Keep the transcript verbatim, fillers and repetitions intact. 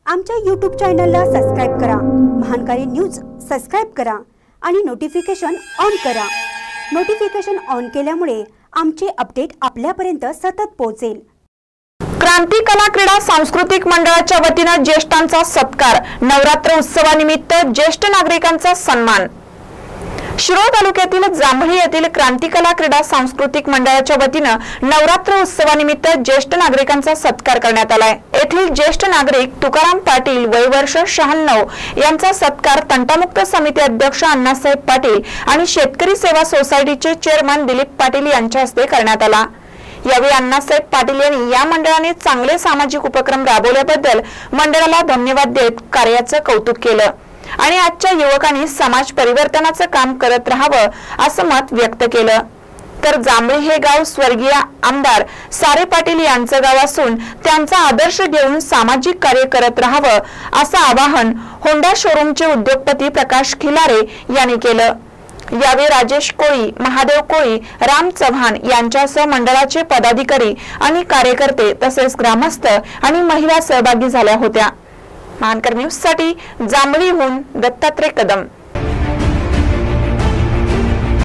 आमच्या यूट्यूब चॅनलला सबस्क्राइब करा, महानकारी न्यूज सबस्क्राइब करा आणि नोटिफिकेशन ऑन करा। नोटिफिकेशन ऑन केल्यामुळे आमचे अपडेट आपल्यापर्यंत सतत पोहोचेल। क्रांती कला क्रीडा सांस्कृतिक मंडळाच्या वतीने ज्येष्ठांचा सत्कार, नवरात्र उत्सवानिमित्त ज्येष्ठ नागरिकांचा सन्मान। शिरोळ तालुक्यातील जांभळी येथील क्रांती कला क्रीडा सांस्कृतिक मंडळाच्या वतीने नवरात्र उत्सवानिमित्त ज्येष्ठ नागरिकांचा सत्कार करण्यात आलाय। येथील ज्येष्ठ नागरिक तुकाराम पाटील वय वर्ष शहाण्णव यांचा सत्कार तंटामुक्त समिती अध्यक्ष अण्णासाहेब पाटील आणि शेतकरी सेवा सोसायटीचे चेअरमन दिलीप पाटील यांच्या हस्ते करण्यात आला। यावेळी अण्णासाहेब पाटील यांनी या मंडळाने चांगले सामाजिक उपक्रम राबवल्याबद्दल मंडळाला धन्यवाद देत कार्याचं कौतुक केलं आणि आजच्या युवकांनी समाज परिवर्तनाचं काम करत राहावं असं मत व्यक्त केलं। तर जांभळी हे गाव स्वर्गीय आमदार सारे पाटील यांचं गाव असून त्यांचा आदर्श घेऊन सामाजिक कार्य करत राहावं असं आवाहन होंडा शोरूमचे उद्योगपती प्रकाश खिलारे यांनी केलं। यावेळी राजेश कोळी, महादेव कोळी, राम चव्हाण यांच्यासह मंडळाचे पदाधिकारी आणि कार्यकर्ते तसेच ग्रामस्थ आणि महिला सहभागी झाल्या होत्या। महानकर न्यूज साठी जांभळीहून दत्तात्रय कदम।